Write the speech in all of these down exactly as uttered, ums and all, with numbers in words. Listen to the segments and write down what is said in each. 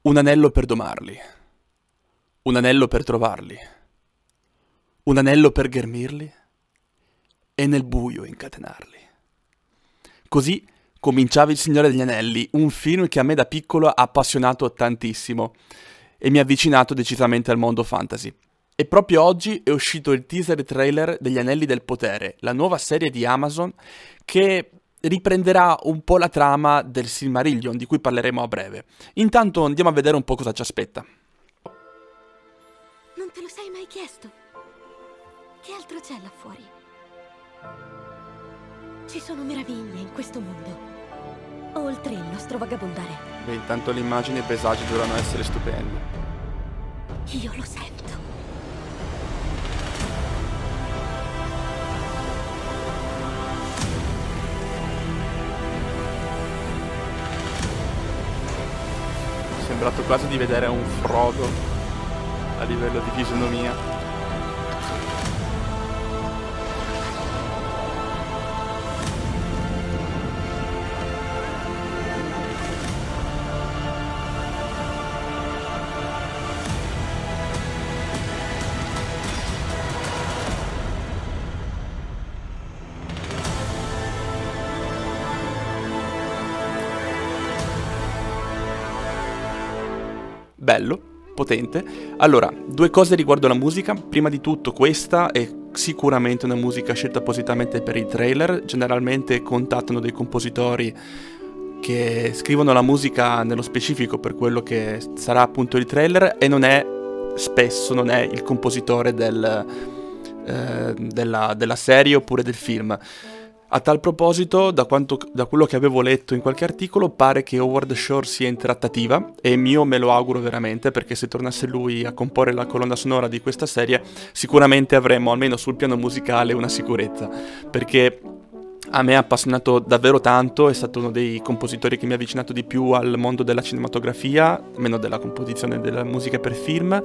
Un anello per domarli, un anello per trovarli, un anello per ghermirli e nel buio incatenarli. Così cominciava Il Signore degli Anelli, un film che a me da piccolo ha appassionato tantissimo e mi ha avvicinato decisamente al mondo fantasy. E proprio oggi è uscito il teaser trailer degli Anelli del Potere, la nuova serie di Amazon che riprenderà un po' la trama del Silmarillion, di cui parleremo a breve. Intanto andiamo a vedere un po' cosa ci aspetta. Non te lo sei mai chiesto? Che altro c'è là fuori? Ci sono meraviglie in questo mondo, oltre il nostro vagabondare. Beh, intanto le immagini e i paesaggi dovranno essere stupendi. Io lo sento. È sembrato quasi di vedere un Frodo a livello di fisionomia. Bello, potente. Allora, due cose riguardo la musica. Prima di tutto, questa è sicuramente una musica scelta appositamente per i trailer. Generalmente contattano dei compositori che scrivono la musica nello specifico per quello che sarà appunto il trailer e non è, spesso, non è il compositore del, eh, della, della serie oppure del film. A tal proposito, da, quanto, da quello che avevo letto in qualche articolo, pare che Howard Shore sia in trattativa, e io me lo auguro veramente, perché se tornasse lui a comporre la colonna sonora di questa serie, sicuramente avremo, almeno sul piano musicale, una sicurezza, perché a me ha appassionato davvero tanto, è stato uno dei compositori che mi ha avvicinato di più al mondo della cinematografia, meno della composizione della musica per film,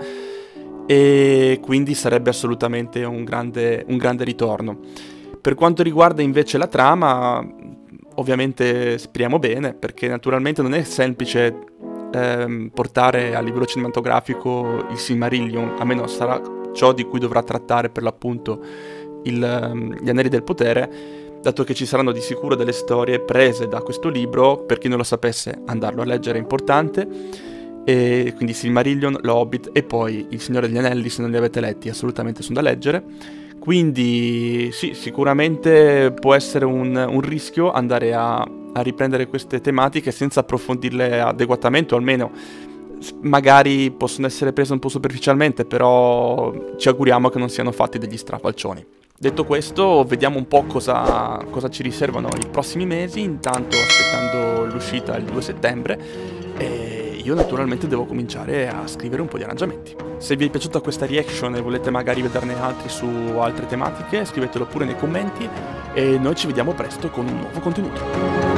e quindi sarebbe assolutamente un grande, un grande ritorno. Per quanto riguarda invece la trama, ovviamente speriamo bene, perché naturalmente non è semplice ehm, portare a livello cinematografico il Silmarillion, a meno sarà ciò di cui dovrà trattare per l'appunto il, um, gli Anelli del Potere, dato che ci saranno di sicuro delle storie prese da questo libro. Per chi non lo sapesse, andarlo a leggere è importante, e quindi Silmarillion, lo Hobbit e poi Il Signore degli Anelli, se non li avete letti assolutamente sono da leggere. Quindi sì, sicuramente può essere un, un rischio andare a, a riprendere queste tematiche senza approfondirle adeguatamente, o almeno magari possono essere prese un po' superficialmente, però ci auguriamo che non siano fatti degli strafalcioni. Detto questo, vediamo un po' cosa, cosa ci riservano i prossimi mesi, intanto aspettando l'uscita il due settembre, e io naturalmente devo cominciare a scrivere un po' di arrangiamenti. Se vi è piaciuta questa reaction e volete magari vederne altri su altre tematiche, scrivetelo pure nei commenti e noi ci vediamo presto con un nuovo contenuto.